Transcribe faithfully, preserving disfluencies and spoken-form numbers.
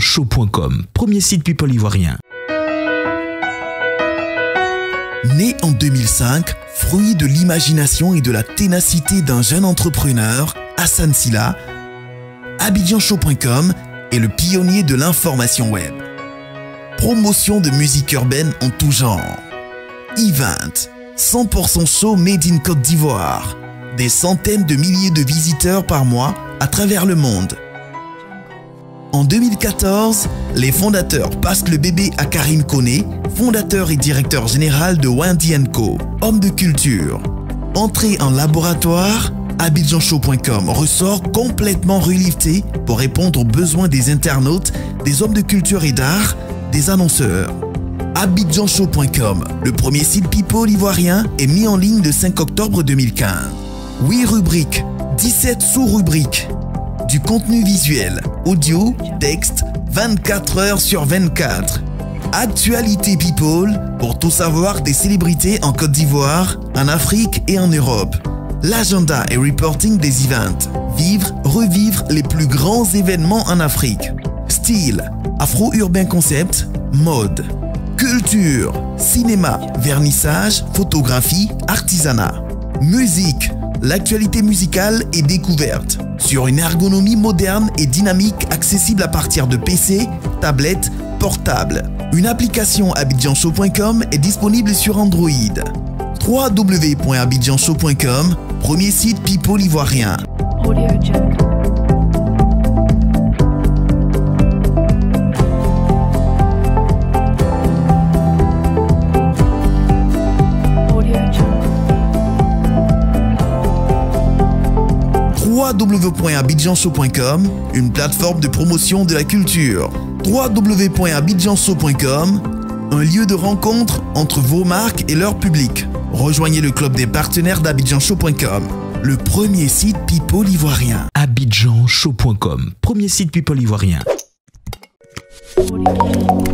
show point com, premier site people ivoirien. Né en deux mille cinq, fruit de l'imagination et de la ténacité d'un jeune entrepreneur, Hassan Sylla, Abidjan show point com est le pionnier de l'information web. Promotion de musique urbaine en tout genre. Event, cent pour cent show made in Côte d'Ivoire. Des centaines de milliers de visiteurs par mois à travers le monde. En deux mille quatorze, les fondateurs passent le bébé à Karim Koné, fondateur et directeur général de Wendy and Co, homme de culture. Entrée en laboratoire, Abidjan show point com ressort complètement relifté pour répondre aux besoins des internautes, des hommes de culture et d'art, des annonceurs. Abidjan show point com, le premier site people ivoirien, est mis en ligne le cinq octobre deux mille quinze. huit rubriques, dix-sept sous-rubriques. Du contenu visuel, audio, texte, vingt-quatre heures sur vingt-quatre. Actualité people, pour tout savoir des célébrités en Côte d'Ivoire, en Afrique et en Europe. L'agenda et reporting des events. Vivre, revivre les plus grands événements en Afrique. Style, afro-urbain concept, mode. Culture, cinéma, vernissage, photographie, artisanat. Musique, l'actualité musicale et découverte. Sur une ergonomie moderne et dynamique accessible à partir de P C, tablettes, portables. Une application Abidjan show point com est disponible sur Android. w w w point abidjan show point com, premier site people ivoirien. Audio Jungle. w w w point abidjan show point com, une plateforme de promotion de la culture. w w w point abidjan show point com, un lieu de rencontre entre vos marques et leur public. Rejoignez le club des partenaires d'Abidjan show point com, le premier site people ivoirien. Abidjan show point com, premier site people ivoirien.